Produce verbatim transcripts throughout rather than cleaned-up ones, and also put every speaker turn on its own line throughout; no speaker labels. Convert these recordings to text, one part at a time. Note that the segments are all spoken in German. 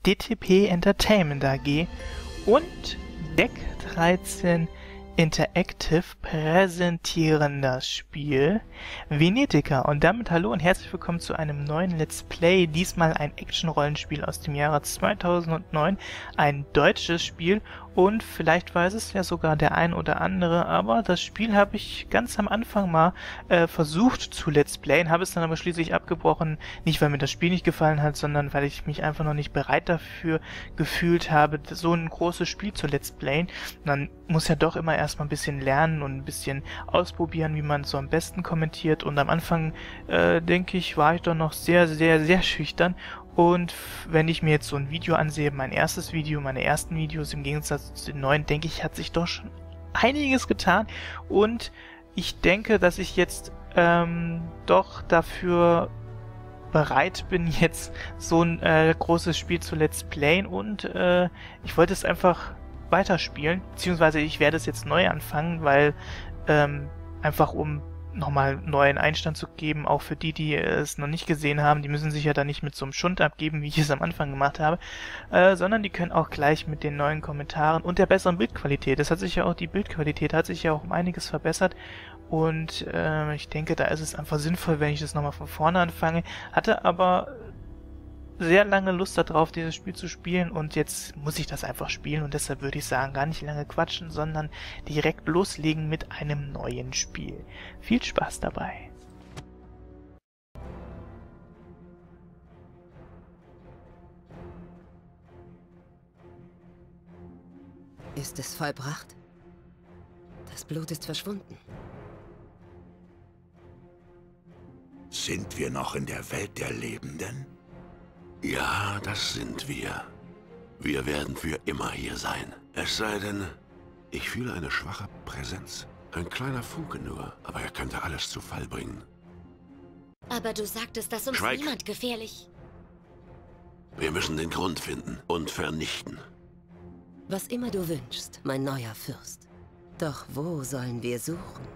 D T P Entertainment A G und Deck dreizehn Interactive präsentieren das Spiel Venetica. Und damit hallo und herzlich willkommen zu einem neuen Let's Play. Diesmal ein Action-Rollenspiel aus dem Jahre zweitausendneun. Ein deutsches Spiel und vielleicht weiß es ja sogar der ein oder andere, aber das Spiel habe ich ganz am Anfang mal äh, versucht zu Let's Playen, habe es dann aber schließlich abgebrochen. Nicht, weil mir das Spiel nicht gefallen hat, sondern weil ich mich einfach noch nicht bereit dafür gefühlt habe, so ein großes Spiel zu Let's Playen. Man muss ja doch immer erstmal ein bisschen lernen und ein bisschen ausprobieren, wie man es so am besten kommentiert. Und am Anfang, äh, denke ich, war ich doch noch sehr, sehr, sehr schüchtern. Und wenn ich mir jetzt so ein Video ansehe, mein erstes Video, meine ersten Videos im Gegensatz zu den neuen, denke ich, hat sich doch schon einiges getan. Und ich denke, dass ich jetzt ähm, doch dafür bereit bin, jetzt so ein äh, großes Spiel zu Let's Playen. Und äh, ich wollte es einfach weiterspielen, beziehungsweise ich werde es jetzt neu anfangen, weil ähm, einfach um nochmal neuen Einstand zu geben, auch für die, die es noch nicht gesehen haben, die müssen sich ja da nicht mit so einem Schund abgeben, wie ich es am Anfang gemacht habe, äh, sondern die können auch gleich mit den neuen Kommentaren und der besseren Bildqualität, das hat sich ja auch, die Bildqualität hat sich ja auch um einiges verbessert und äh, ich denke, da ist es einfach sinnvoll, wenn ich das nochmal von vorne anfange, hatte aber sehr lange Lust darauf, dieses Spiel zu spielen und jetzt muss ich das einfach spielen und deshalb würde ich sagen, gar nicht lange quatschen, sondern direkt loslegen mit einem neuen Spiel. Viel Spaß dabei!
Ist es vollbracht? Das Blut ist verschwunden.
Sind wir noch in der Welt der Lebenden?
Ja, das sind wir. Wir werden für immer hier sein. Es sei denn, ich fühle eine schwache Präsenz. Ein kleiner Funke nur, aber er könnte alles zu Fall bringen.
Aber du sagtest, dass uns
Schweig.
niemand gefährlich...
Wir müssen den Grund finden und vernichten.
Was immer du wünschst, mein neuer Fürst. Doch wo sollen wir suchen?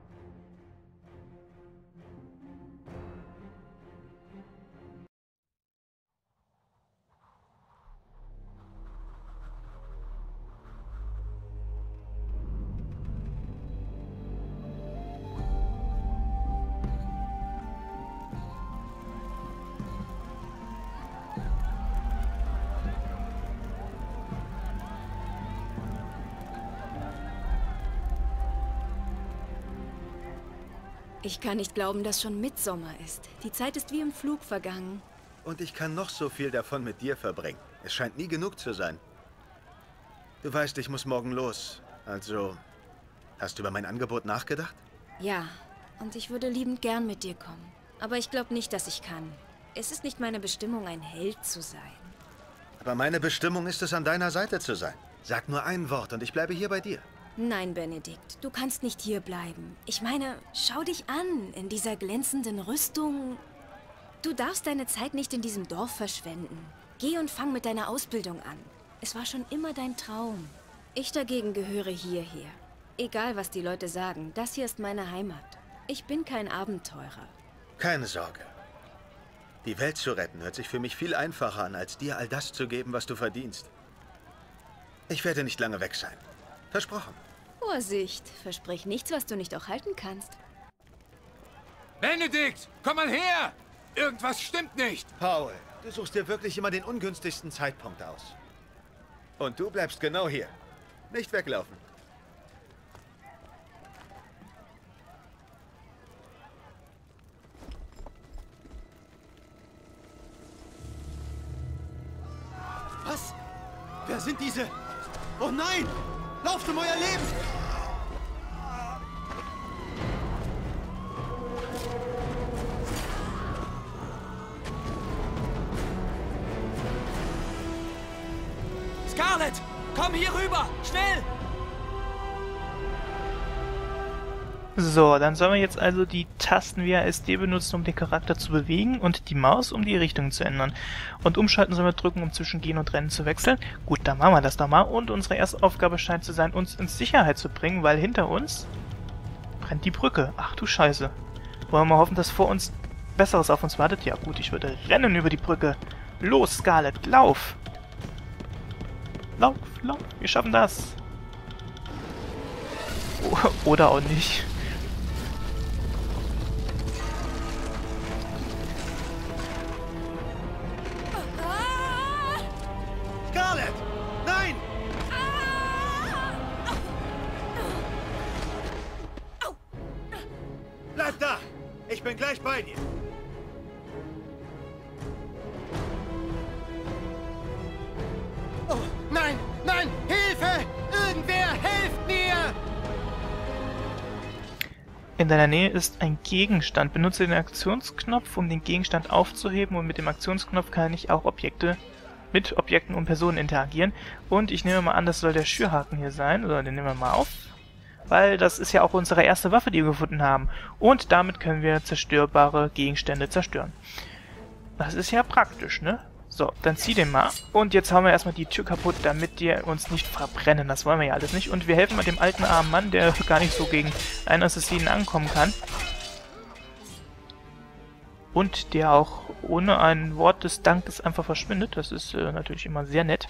Ich kann nicht glauben, dass schon Mittsommer ist. Die Zeit ist wie im Flug vergangen.
Und ich kann noch so viel davon mit dir verbringen. Es scheint nie genug zu sein. Du weißt, ich muss morgen los. Also, hast du über mein Angebot nachgedacht?
Ja, und ich würde liebend gern mit dir kommen. Aber ich glaube nicht, dass ich kann. Es ist nicht meine Bestimmung, ein Held zu sein.
Aber meine Bestimmung ist es, an deiner Seite zu sein. Sag nur ein Wort und ich bleibe hier bei dir.
Nein, Benedikt, du kannst nicht hier bleiben. Ich meine, schau dich an, in dieser glänzenden Rüstung. Du darfst deine Zeit nicht in diesem Dorf verschwenden. Geh und fang mit deiner Ausbildung an. Es war schon immer dein Traum. Ich dagegen gehöre hierher. Egal, was die Leute sagen, das hier ist meine Heimat. Ich bin kein Abenteurer.
Keine Sorge. Die Welt zu retten hört sich für mich viel einfacher an, als dir all das zu geben, was du verdienst. Ich werde nicht lange weg sein. Versprochen.
Vorsicht, versprich nichts, was du nicht auch halten kannst.
Benedikt, komm mal her! Irgendwas stimmt nicht!
Paul, du suchst dir wirklich immer den ungünstigsten Zeitpunkt aus. Und du bleibst genau hier. Nicht weglaufen.
Was? Wer sind diese? Oh nein! Lauft um euer Leben! Scarlet! Komm hier rüber! Schnell!
So, dann sollen wir jetzt also die Tasten W A S D benutzen, um den Charakter zu bewegen und die Maus, um die Richtung zu ändern. Und umschalten sollen wir drücken, um zwischen Gehen und Rennen zu wechseln. Gut, dann machen wir das doch mal. Und unsere erste Aufgabe scheint zu sein, uns in Sicherheit zu bringen, weil hinter uns brennt die Brücke. Ach du Scheiße. Wollen wir mal hoffen, dass vor uns Besseres auf uns wartet? Ja gut, ich würde rennen über die Brücke. Los, Scarlet, lauf! Lauf, lauf, wir schaffen das. Oder auch nicht.
Scarlet! Nein! Bleib da! Ich bin gleich bei dir. Oh, nein! Nein! Hilfe! Irgendwer, helft mir!
In deiner Nähe ist ein Gegenstand. Benutze den Aktionsknopf, um den Gegenstand aufzuheben, und mit dem Aktionsknopf kann ich auch Objekte mit Objekten und Personen interagieren. Und ich nehme mal an, das soll der Schürhaken hier sein. Oder den nehmen wir mal auf. Weil das ist ja auch unsere erste Waffe, die wir gefunden haben. Und damit können wir zerstörbare Gegenstände zerstören. Das ist ja praktisch, ne? So, dann zieh den mal. Und jetzt hauen wir erstmal die Tür kaputt, damit die uns nicht verbrennen. Das wollen wir ja alles nicht. Und wir helfen mal dem alten armen Mann, der gar nicht so gegen einen Assassinen ankommen kann. Und der auch ohne ein Wort des Dankes einfach verschwindet. Das ist äh, natürlich immer sehr nett.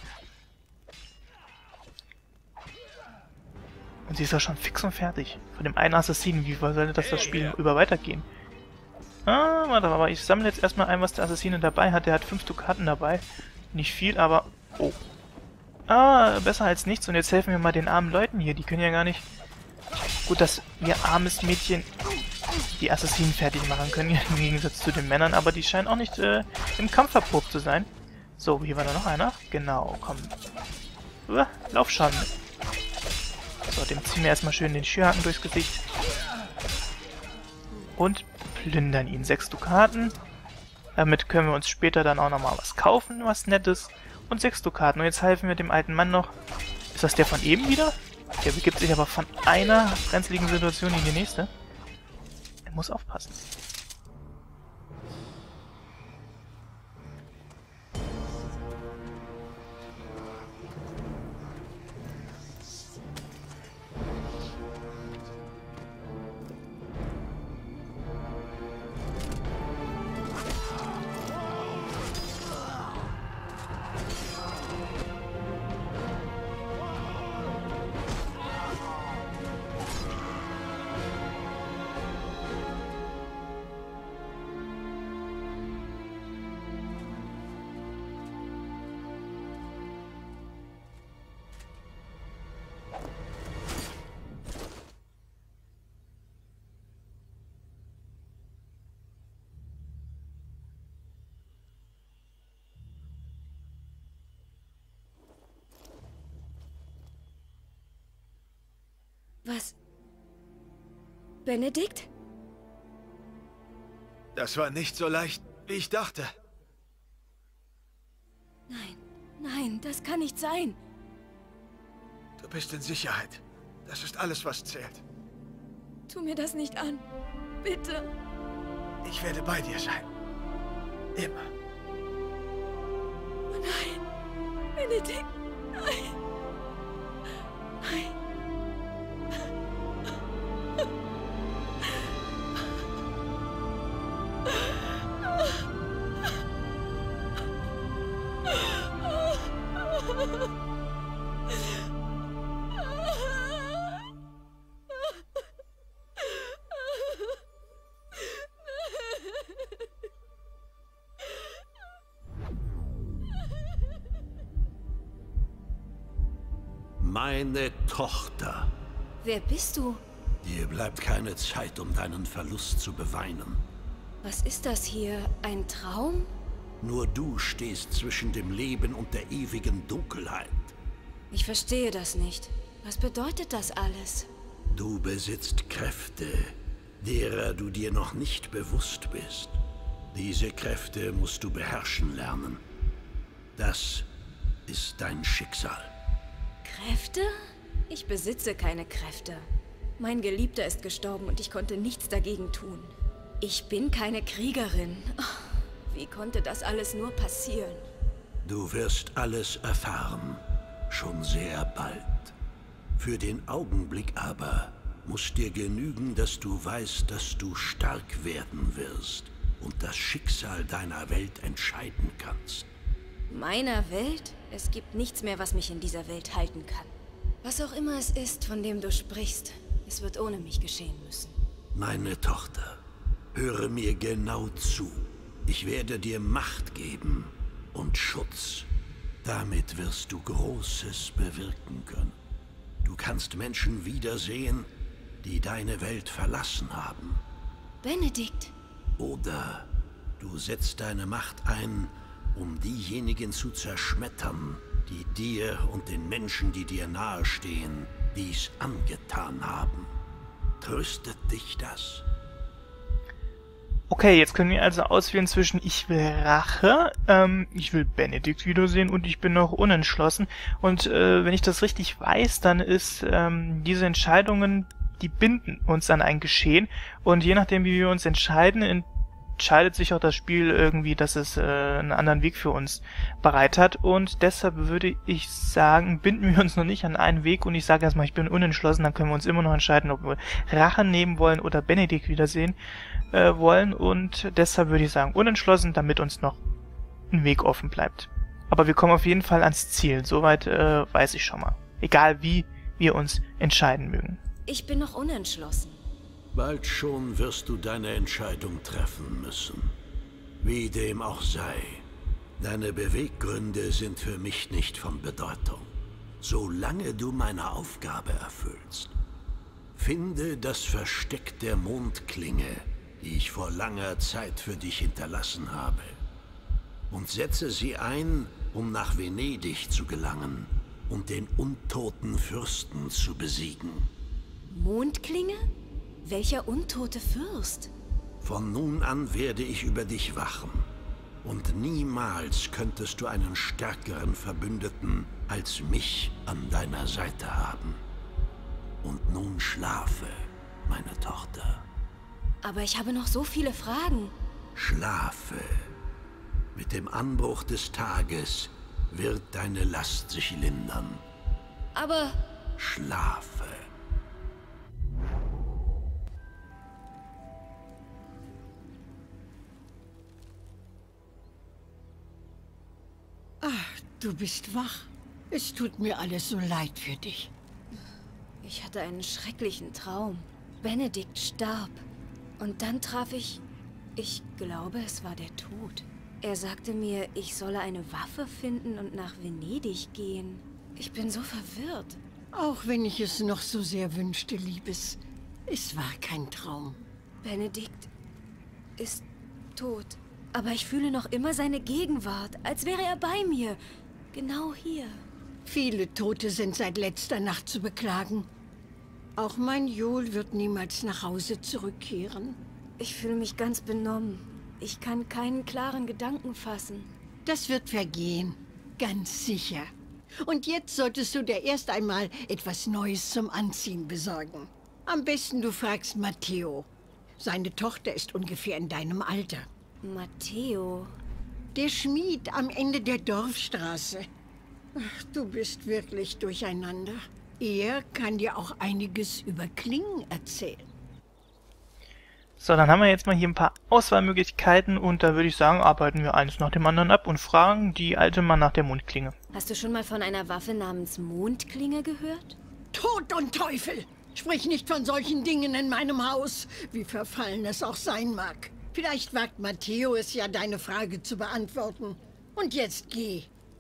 Und sie ist ja schon fix und fertig. Von dem einen Assassinen. Wie soll das das Spiel über weitergehen? Ah, warte, aber ich sammle jetzt erstmal ein, was der Assassine dabei hat. Der hat fünf Dukaten dabei. Nicht viel, aber... Oh. Ah, besser als nichts. Und jetzt helfen wir mal den armen Leuten hier. Die können ja gar nicht... Gut, dass wir armes Mädchen die Assassinen fertig machen können, im Gegensatz zu den Männern. Aber die scheinen auch nicht äh, im Kampf erprobt zu sein. So, hier war da noch einer. Genau, komm. Uh, Laufschaden. So, dem ziehen wir erstmal schön den Schürhaken durchs Gesicht. Und plündern ihn. Sechs Dukaten. Damit können wir uns später dann auch nochmal was kaufen, was Nettes. Und sechs Dukaten. Und jetzt helfen wir dem alten Mann noch. Ist das der von eben wieder? Der begibt sich aber von einer brenzligen Situation in die nächste. Er muss aufpassen.
Was? Benedikt?
Das war nicht so leicht, wie ich dachte.
Nein, nein, das kann nicht sein.
Du bist in Sicherheit. Das ist alles, was zählt.
Tu mir das nicht an. Bitte.
Ich werde bei dir sein. Immer.
Oh nein. Benedikt. Nein. Nein.
Meine Tochter.
Wer bist du?
Dir bleibt keine Zeit, um deinen Verlust zu beweinen.
Was ist das hier? Ein Traum?
Nur du stehst zwischen dem Leben und der ewigen Dunkelheit.
Ich verstehe das nicht. Was bedeutet das alles?
Du besitzt Kräfte, derer du dir noch nicht bewusst bist. Diese Kräfte musst du beherrschen lernen. Das ist dein Schicksal.
Kräfte? Ich besitze keine Kräfte. Mein Geliebter ist gestorben und ich konnte nichts dagegen tun. Ich bin keine Kriegerin. Wie konnte das alles nur passieren?
Du wirst alles erfahren. Schon sehr bald. Für den Augenblick aber muss dir genügen, dass du weißt, dass du stark werden wirst und das Schicksal deiner Welt entscheiden kannst.
Meiner Welt? Es gibt nichts mehr, was mich in dieser Welt halten kann. Was auch immer es ist, von dem du sprichst, es wird ohne mich geschehen müssen.
Meine Tochter, höre mir genau zu. Ich werde dir Macht geben und Schutz. Damit wirst du Großes bewirken können. Du kannst Menschen wiedersehen, die deine Welt verlassen haben.
Benedikt.
Oder du setzt deine Macht ein, um diejenigen zu zerschmettern, die dir und den Menschen, die dir nahestehen, dies angetan haben. Tröstet dich das?
Okay, jetzt können wir also auswählen zwischen ich will Rache, ähm, ich will Benedikt wiedersehen und ich bin noch unentschlossen. Und äh, wenn ich das richtig weiß, dann ist ähm, diese Entscheidungen, die binden uns an ein Geschehen. Und je nachdem, wie wir uns entscheiden, entscheidet sich auch das Spiel irgendwie, dass es äh, einen anderen Weg für uns bereit hat. Und deshalb würde ich sagen, binden wir uns noch nicht an einen Weg. Und ich sage erstmal, ich bin unentschlossen, dann können wir uns immer noch entscheiden, ob wir Rache nehmen wollen oder Benedikt wiedersehen äh, wollen. Und deshalb würde ich sagen, unentschlossen, damit uns noch ein Weg offen bleibt. Aber wir kommen auf jeden Fall ans Ziel. Soweit äh, weiß ich schon mal. Egal wie wir uns entscheiden mögen.
Ich bin noch unentschlossen.
Bald schon wirst du deine Entscheidung treffen müssen. Wie dem auch sei. Deine Beweggründe sind für mich nicht von Bedeutung. Solange du meine Aufgabe erfüllst. Finde das Versteck der Mondklinge, die ich vor langer Zeit für dich hinterlassen habe. Und setze sie ein, um nach Venedig zu gelangen und den untoten Fürsten zu besiegen.
Mondklinge? Welcher untote Fürst?
Von nun an werde ich über dich wachen. Und niemals könntest du einen stärkeren Verbündeten als mich an deiner Seite haben. Und nun schlafe, meine Tochter.
Aber ich habe noch so viele Fragen.
Schlafe. Mit dem Anbruch des Tages wird deine Last sich lindern.
Aber...
Schlafe.
Ach, du bist wach. Es tut mir alles so leid für dich.
Ich hatte einen schrecklichen Traum. Benedikt starb. Und dann traf ich... Ich glaube, es war der Tod. Er sagte mir, ich solle eine Waffe finden und nach Venedig gehen. Ich bin so verwirrt.
Auch wenn ich es noch so sehr wünschte, Liebes. Es war kein Traum.
Benedikt ist tot. Aber ich fühle noch immer seine Gegenwart, als wäre er bei mir. Genau hier.
Viele Tote sind seit letzter Nacht zu beklagen. Auch mein Joel wird niemals nach Hause zurückkehren.
Ich fühle mich ganz benommen. Ich kann keinen klaren Gedanken fassen.
Das wird vergehen. Ganz sicher. Und jetzt solltest du dir erst einmal etwas Neues zum Anziehen besorgen. Am besten du fragst Matteo. Seine Tochter ist ungefähr in deinem Alter.
Matteo?
Der Schmied am Ende der Dorfstraße. Ach, du bist wirklich durcheinander. Er kann dir auch einiges über Klingen erzählen.
So, dann haben wir jetzt mal hier ein paar Auswahlmöglichkeiten und da würde ich sagen, arbeiten wir eins nach dem anderen ab und fragen die alte Mann nach der Mondklinge.
Hast du schon mal von einer Waffe namens Mondklinge gehört?
Tod und Teufel! Sprich nicht von solchen Dingen in meinem Haus, wie verfallen es auch sein mag. Vielleicht wagt Matteo es ja, deine Frage zu beantworten. Und jetzt geh.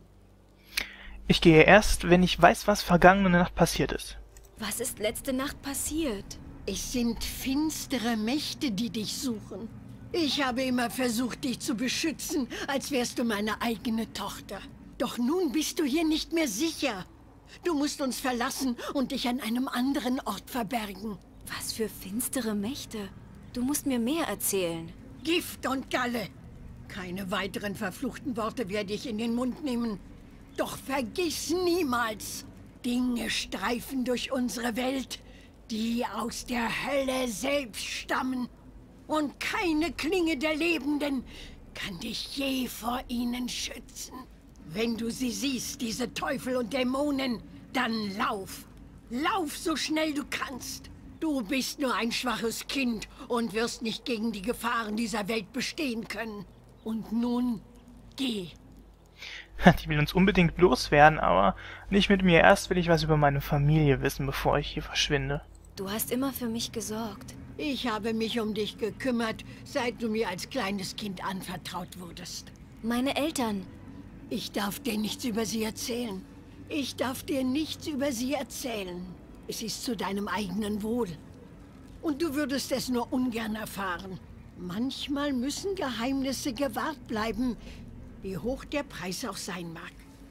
Ich gehe erst, wenn ich weiß, was vergangene Nacht passiert ist.
Was ist letzte Nacht passiert?
Es sind finstere Mächte, die dich suchen. Ich habe immer versucht, dich zu beschützen, als wärst du meine eigene Tochter. Doch nun bist du hier nicht mehr sicher. Du musst uns verlassen und dich an einem anderen Ort verbergen.
Was für finstere Mächte? Du musst mir mehr erzählen.
Gift und Galle. Keine weiteren verfluchten Worte werde ich in den Mund nehmen. Doch vergiss niemals, Dinge streifen durch unsere Welt, die aus der Hölle selbst stammen. Und keine Klinge der Lebenden kann dich je vor ihnen schützen. Wenn du sie siehst, diese Teufel und Dämonen, dann lauf. Lauf so schnell du kannst. Du bist nur ein schwaches Kind und wirst nicht gegen die Gefahren dieser Welt bestehen können. Und nun, geh.
Die will uns unbedingt loswerden, aber nicht mit mir. Erst will ich was über meine Familie wissen, bevor ich hier verschwinde.
Du hast immer für mich gesorgt.
Ich habe mich um dich gekümmert, seit du mir als kleines Kind anvertraut wurdest.
Meine Eltern.
Ich darf dir nichts über sie erzählen. Ich darf dir nichts über sie erzählen. Es ist zu deinem eigenen Wohl. Und du würdest es nur ungern erfahren. Manchmal müssen Geheimnisse gewahrt bleiben, wie hoch der Preis auch sein mag.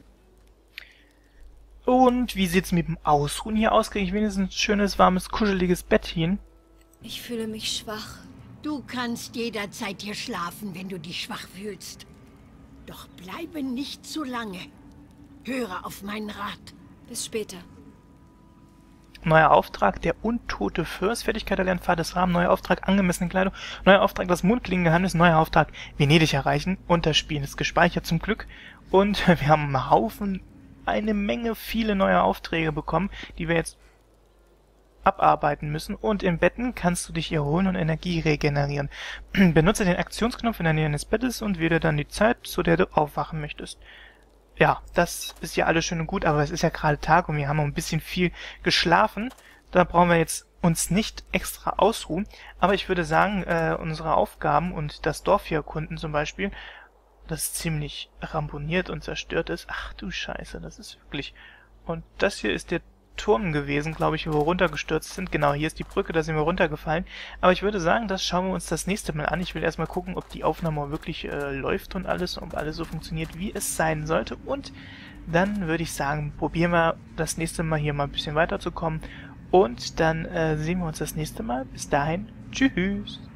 Und wie sieht's mit dem Ausruhen hier aus? Kriege ich wenigstens ein schönes, warmes, kuscheliges Bettchen?
Ich fühle mich schwach.
Du kannst jederzeit hier schlafen, wenn du dich schwach fühlst. Doch bleibe nicht zu lange. Höre auf meinen Rat.
Bis später.
Neuer Auftrag, der untote Fürst. Fertigkeit erlernt, Pfad des Rahmen. Neuer Auftrag, angemessene Kleidung. Neuer Auftrag, das Mundklingengeheimnis. Neuer Auftrag, Venedig erreichen. Und das Spiel ist gespeichert zum Glück. Und wir haben einen Haufen, eine Menge, viele neue Aufträge bekommen, die wir jetzt abarbeiten müssen. Und im Betten kannst du dich erholen und Energie regenerieren. Benutze den Aktionsknopf in der Nähe des Bettes und wähle dann die Zeit, zu der du aufwachen möchtest. Ja, das ist ja alles schön und gut, aber es ist ja gerade Tag und wir haben auch ein bisschen viel geschlafen. Da brauchen wir jetzt uns nicht extra ausruhen. Aber ich würde sagen, äh, unsere Aufgaben und das Dorf hier erkunden zum Beispiel, das ziemlich ramponiert und zerstört ist. Ach du Scheiße, das ist wirklich... Und das hier ist der Turm gewesen, glaube ich, wo wir runtergestürzt sind. Genau, hier ist die Brücke, da sind wir runtergefallen. Aber ich würde sagen, das schauen wir uns das nächste Mal an. Ich will erstmal gucken, ob die Aufnahme wirklich äh, läuft und alles, ob alles so funktioniert, wie es sein sollte. Und dann würde ich sagen, probieren wir das nächste Mal hier mal ein bisschen weiterzukommen. Und dann äh, sehen wir uns das nächste Mal. Bis dahin, tschüss!